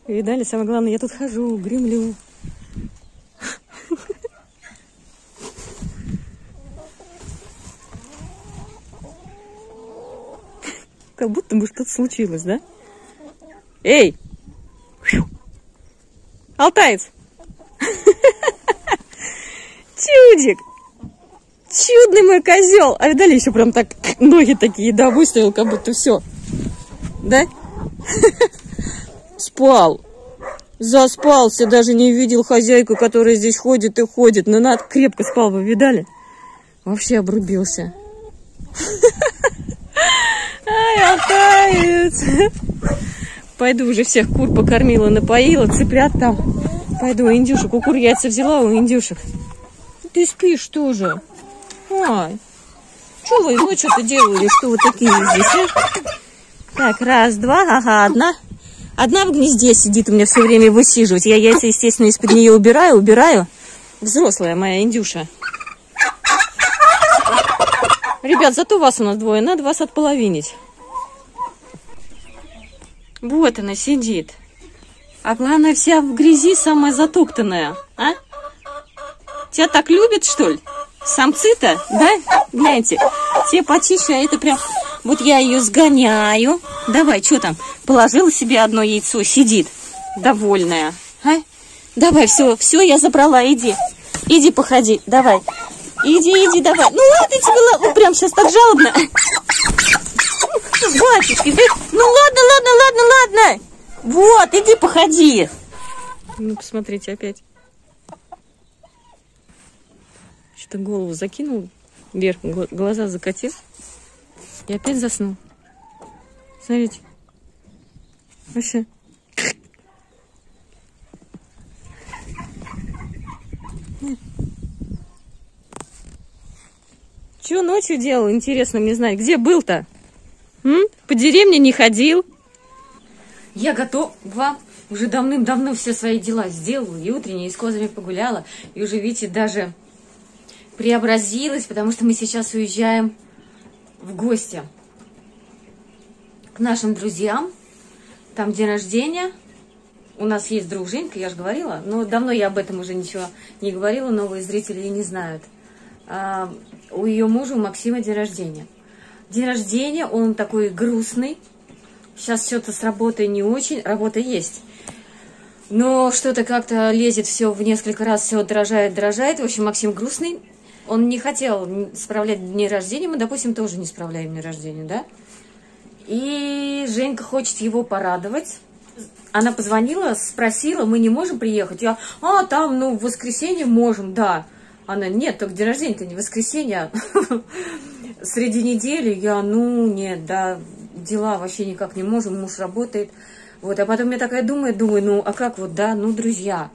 Видали, самое главное, я тут хожу, гремлю. Как будто бы что-то случилось, да? Эй! Алтаец! Чудик! Чудный мой козел! А видали, еще прям так ноги такие, да, выставил, как будто все. Да? Спал. Заспался, даже не видел хозяйку, которая здесь ходит и ходит. Но надо крепко спал, вы видали? Вообще обрубился. Ай, Алтаец! Пойду уже всех кур покормила, напоила, цыплят там. Пойду, индюшек, у кур яйца взяла, у индюшек. Ты спишь тоже. Ай, что вы ночью-то делали, что вы такие здесь, а? Так, раз, два, ага, одна. Одна в гнезде сидит у меня все время высиживать. Я яйца, естественно, из-под нее убираю. Взрослая моя индюша. Ребят, зато вас у нас двое, надо вас отполовинить. Вот она сидит. А главное, вся в грязи, самая затоптанная. А? Тебя так любят, что ли? Самцы-то, да? Гляньте, все почище, а это прям... Вот я ее сгоняю. Давай, что там? Положила себе одно яйцо, сидит. Довольная. А? Давай, все, я забрала, иди. Иди, походи, давай. Иди, давай. Ну ладно тебе, ну прям сейчас так жалобно. Батюшки, ну ладно. Вот, иди, походи. Ну, посмотрите опять. Что-то голову закинул вверх, глаза закатил. И опять заснул. Смотрите. Вообще. Что ночью делал, интересно мне знать. Где был-то? По деревне не ходил? Я готова. Уже давным-давно все свои дела сделала. И утренние, и с козами погуляла. И уже, видите, даже преобразилась, потому что мы сейчас уезжаем в гости к нашим друзьям. Там день рождения. У нас есть друг Женька, я же говорила. Но давно я об этом уже ничего не говорила. Новые зрители не знают. У ее мужа, у Максима, день рождения. День рождения, он такой грустный. Сейчас что-то с работой не очень. Работа есть. Но что-то как-то лезет все в несколько раз, все дорожает. В общем, Максим грустный. Он не хотел справлять дни рождения. Мы, допустим, тоже не справляем дни рождения, да? И Женька хочет его порадовать. Она позвонила, спросила, мы не можем приехать. Я, там, в воскресенье можем, да. Она, нет, только день рождения-то не воскресенье, а среди недели. Я, нет, да, дела вообще никак не можем, муж работает. Вот, а потом я такая думаю, а как вот, да, друзья.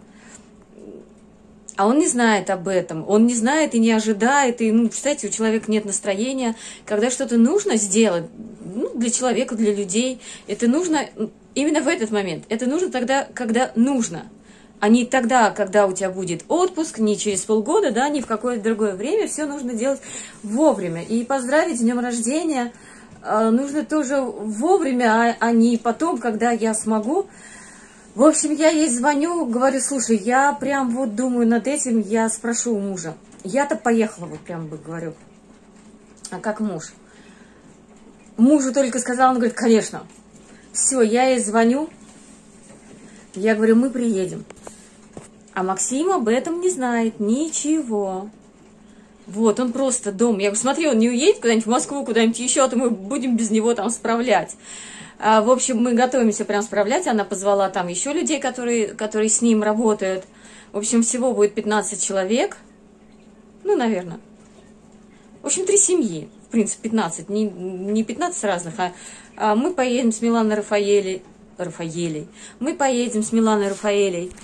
А он не знает об этом, он не знает и не ожидает, и, представляете, у человека нет настроения. Когда что-то нужно сделать, для человека, для людей, это нужно именно в этот момент. Это нужно тогда, когда нужно. А не тогда, когда у тебя будет отпуск, не через полгода, да, не в какое-то другое время. Все нужно делать вовремя. И поздравить с днем рождения нужно тоже вовремя, а не потом, когда я смогу. В общем, я ей звоню, говорю, слушай, я прям вот думаю над этим, я спрошу у мужа. Я-то поехала, вот прям говорю. А как муж? Мужу только сказала, он говорит, конечно. Все, я ей звоню. Я говорю, мы приедем. А Максим об этом не знает ничего. Вот, он просто дома. Я говорю, смотри, он не уедет куда-нибудь в Москву, куда-нибудь еще, а то мы будем без него там справлять. В общем, мы готовимся прям справлять. Она позвала там еще людей, которые с ним работают. В общем, всего будет 15 человек. Наверное. В общем, 3 семьи. В принципе, 15. Не 15 разных, а мы поедем с Миланой Рафаэлей. Мы поедем с Миланой Рафаэлей.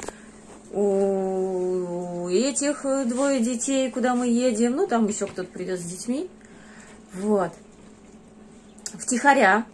У этих 2 детей, куда мы едем. Там еще кто-то придет с детьми. Вот. Втихаря.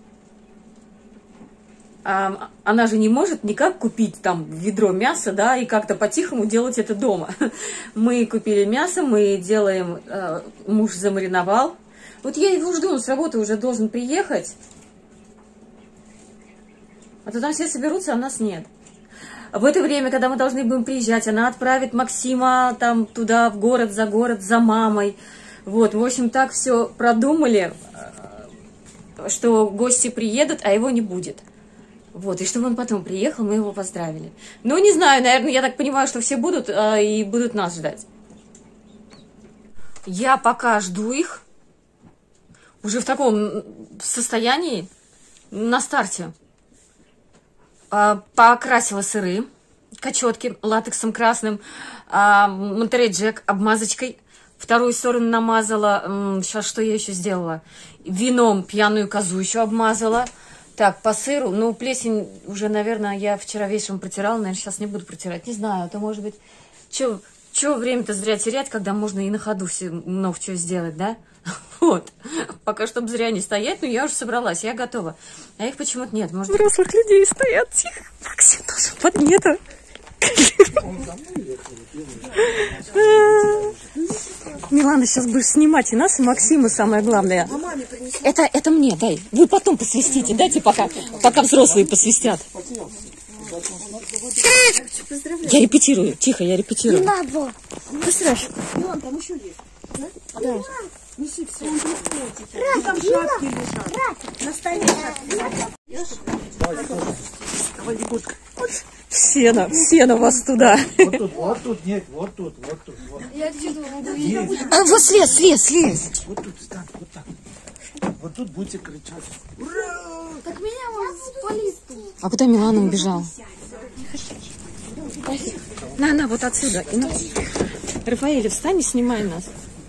Она же не может никак купить там ведро мяса, да, и как-то по-тихому делать это дома. Мы купили мясо, мы делаем, муж замариновал. Вот я его жду, он с работы уже должен приехать. А то там все соберутся, а нас нет. В это время, когда мы должны будем приезжать, она отправит Максима там туда, в город, за мамой. Вот, в общем, так все продумали, что гости приедут, а его не будет. Вот, и чтобы он потом приехал, мы его поздравили. Ну, не знаю, наверное, я так понимаю, что все будут и будут нас ждать. Я пока жду их, уже в таком состоянии, на старте. Покрасила сыры, качетки латексом красным, Монтерей Джек обмазочкой. Вторую сторону намазала. Сейчас что я еще сделала? Вином пьяную козу еще обмазала. Так, по сыру. Ну, плесень уже, наверное, я вчера вечером протирала. Наверное, сейчас не буду протирать. Не знаю, это может быть... Чего время-то зря терять, когда можно и на ходу все много чего сделать, да? Вот. Пока, чтобы зря не стоять, но я уже собралась, я готова. А их почему-то нет. Может... Взрослых людей стоят тихо. Максим тоже под нету. Милана, сейчас будешь снимать и нас, и Максима, самое главное. Это мне, дай. Вы потом посвистите, дайте пока взрослые посвистят. Я репетирую, тихо, я репетирую. Не надо. Быстро. Милан, там еще есть. Да? Неси все. Там шапки лежат. На столе шапки. Сено вас туда. Вот тут, нет, вот тут. Я отсюда могу видеть. Вот слезь. Вот тут, стань, вот так. Вот тут будете кричать. Ура! Так меня может спалить тут. А куда Милана убежала? На, вот отсюда. Рафаэль, встань и снимай нас.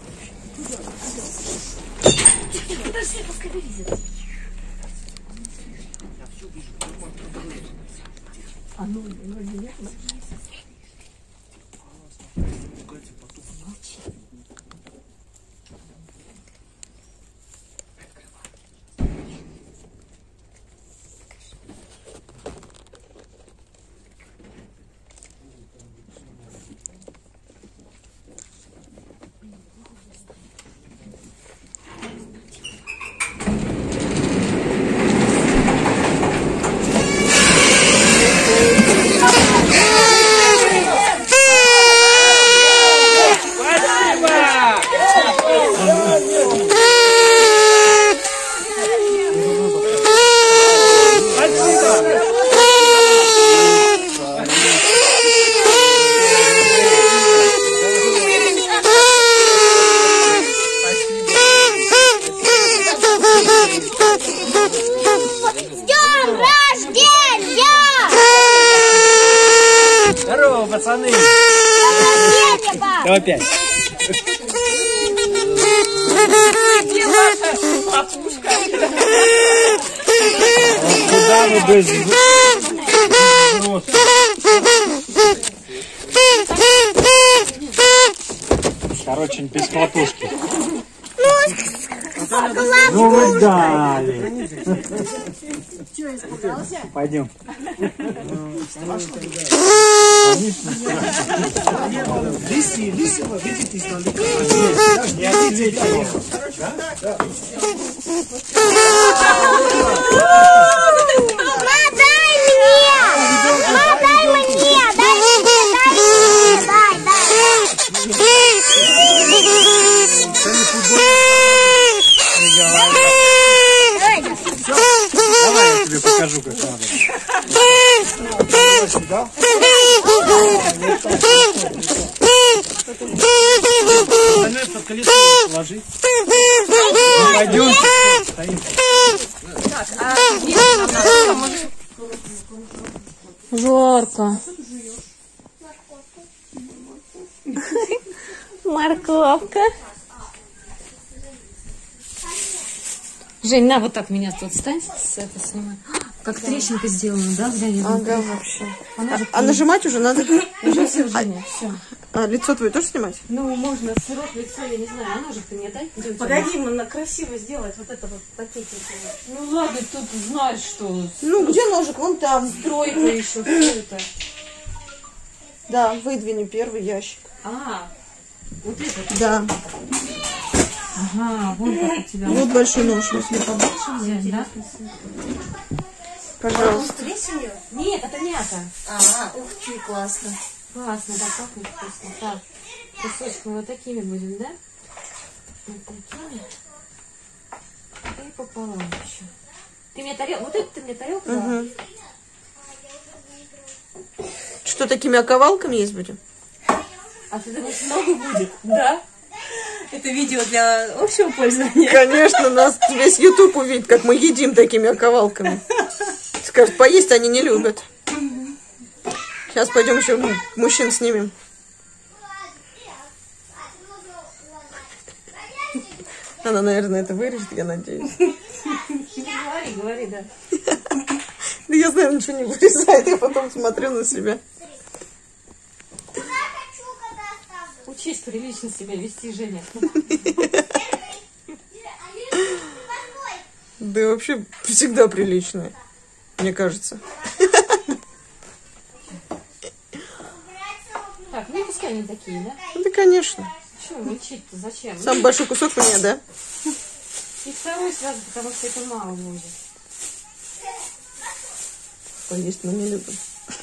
Здорово, пацаны! Давай опять. Куда мы без... Короче, без хлопушки. Ну вы дали. Че, испугался? Пойдем. Лисого видите издалека. Не ответите. Давай я тебе покажу, как надо. Сюда. Остальное под колесо положи. Пойдемте. Жарко. Морковка. Жень, на вот так меня тут стань, с это снимай. Как трещинка сделана, да? Ага, вообще. А нажимать уже надо? Уже все, Женя, все. А лицо твое тоже снимать? Ну, можно сырок, лицо, я не знаю, а ножик ты мне дай. Погоди, надо красиво сделать вот это вот пакетик. Ну ладно, тут знаешь, что... Ну, где ножик? Вон там. Стройка еще, все это. Да, выдвинем первый ящик. А, вот это? Да. Ага, вон как у тебя. Вот большой нож. Если побольше взять, да? Пожалуйста. Плесенью? Нет, это мята. Ух ты, классно. Классно, так пахнет вкусно. Так, кусочками вот такими будем, да? Вот такими. И пополам еще. Ты мне тарелку, вот это ты мне тарелку дала? Угу. Что, такими оковалками есть будем? А ты думаешь, много будет? Да? Это видео для общего пользования. Конечно, нас весь YouTube увидит, как мы едим такими оковалками. Скажут, поесть они не любят. Сейчас пойдем еще мужчин снимем. Она, наверное, это вырежет, я надеюсь. Говори, да. Да я знаю, ничего не вырезает, я потом смотрю на себя. Учись прилично себя вести, Женя. Да и вообще всегда приличная, мне кажется. Так, ну пускай они такие, да? Да, конечно. Чего мельчить-то, зачем? Самый большой кусок мне, да? И второй сразу, потому что это мало будет. Поесть мы не любим.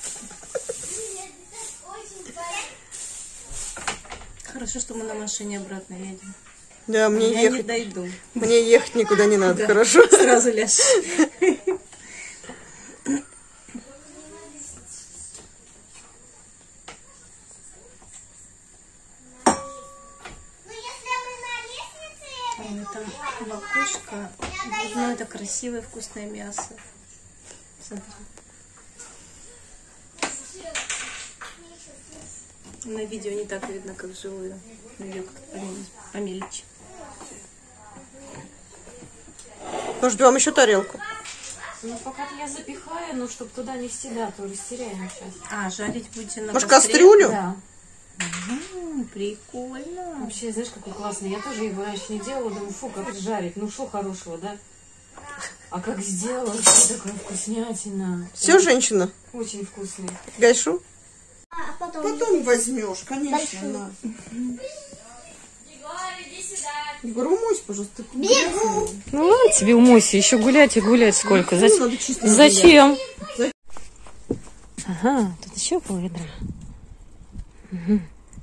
Хорошо, что мы на машине обратно едем. Да, мне Я ехать. не дойду. Мне ехать никуда не надо, Да. хорошо? Сразу ляжь. Это лакушка. Ну, это красивое, вкусное мясо. Смотри. На видео не так видно, как вживую. Ее как-то помельче. Может, вам еще тарелку? Ну, пока я запихаю, ну, чтобы туда не всегда, то растеряем сейчас. Жарить будете на Может, костре? кастрюлю? Да. Прикольно. Вообще, знаешь, какой классный. Я тоже его раньше не делала, думаю, фу, как жарить. Ну, что хорошего, да? А как сделала, вообще такая вкуснятина. Все, женщина? Очень вкусный. Гайшу? Потом возьмешь, конечно. Егор, умойся, пожалуйста. Ну, ладно тебе умойся, еще гулять и гулять сколько. Ну, надо чисто Зачем? Ага, тут еще пол-ведра. Угу.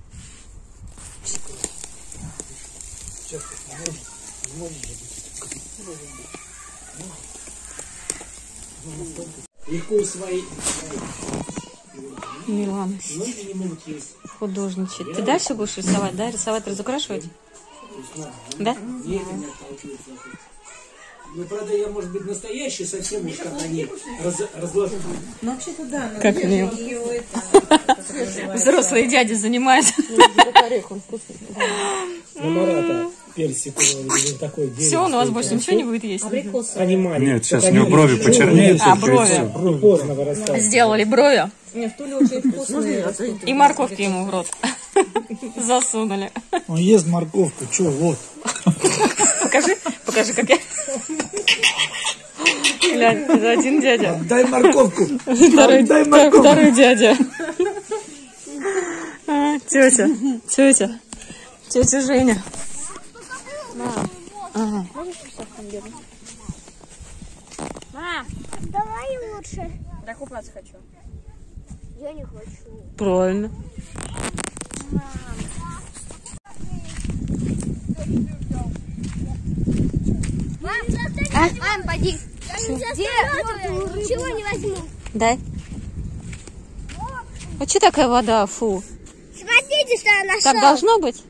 Легко свои. Милана Ноги не могут есть. художничает. Ты дальше будешь рисовать, да? Рисовать, разукрашивать? Да? Нет, меня отталкивается. Ну, правда, я, может быть, настоящий совсем уж как они разложены. Ну, вообще-то да. Как мило. Взрослые дяди занимаются. Марата персиковый такой дерево. Все, у вас больше ничего не будет есть. Они маленькие. Нет, сейчас у него брови почернеют. А, только и всё. брови. Поздно вырастают. Сделали брови Нет, в Туле уже вкусные. и морковки ему в рот засунули. Он ест морковку, что, вот. Покажи, как я. Глянь, это один дядя. Дай морковку. Второй дядя. Тетя Женя. Ага. Мам, давай лучше. Да, купаться хочу. Я не хочу. Правильно. Мам, поди. Ничего не возьму. Дай. А что такая вода? Фу. Смотрите, что я нашла. Так должно быть?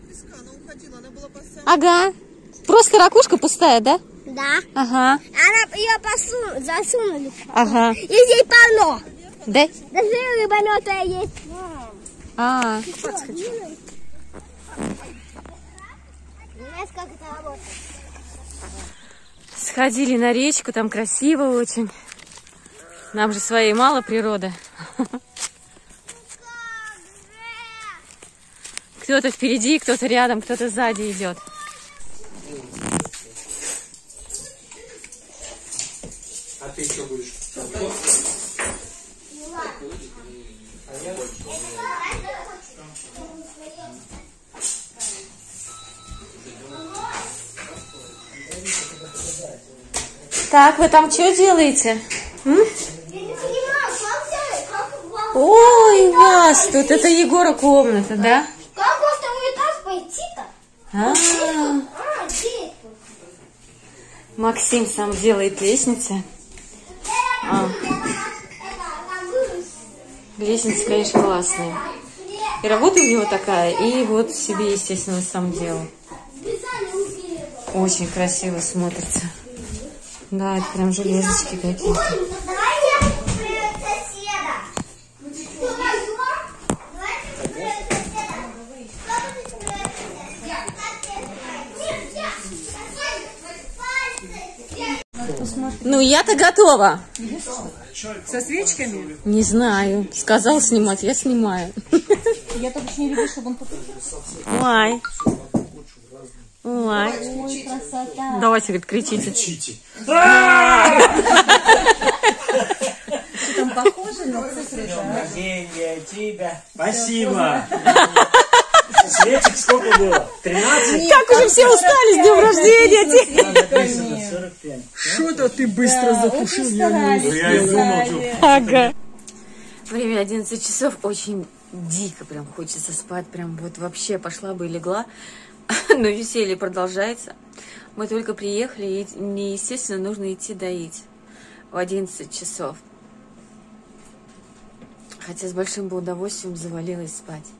Ага. Просто ракушка пустая, да? Да. Ага. Она ее засунули. Ага. И здесь полно. Да? Даже рыба мертвая есть. А. Знаешь, как это работает? Сходили на речку, там красиво очень. Нам же своей мало природы. Кто-то впереди, кто-то рядом, кто-то сзади идет. А ты что будешь? Так, вы там что делаете? Ой, у вас тут, это Егора комната, да? Как во второй этаж пойти-то? Где? Максим сам делает лестницы. Лестница, конечно, классная. И работа у него такая, и вот себе, естественно, сам делал. Очень красиво смотрится. Да, это прям железочки какие-то. Ну, я-то готова. Со свечками? Не знаю. Сказал снимать, я снимаю. Я только не люблю, чтобы он Ой. Ой. Ой, красота. Давайте, говорит, кричите. Там похоже на цифры, да? Тебя. Спасибо. Свечек сколько было? 13? Как уже все устали с днем рождения. Написано 45. Что-то ты быстро затушил, я не успел. Я и думал, Ага. Время 11 часов. Очень дико прям хочется спать. Прям вот вообще пошла бы и легла. Но веселье продолжается. Мы только приехали, и мне, естественно, нужно идти доить в 11 часов. Хотя с большим бы удовольствием завалилась спать.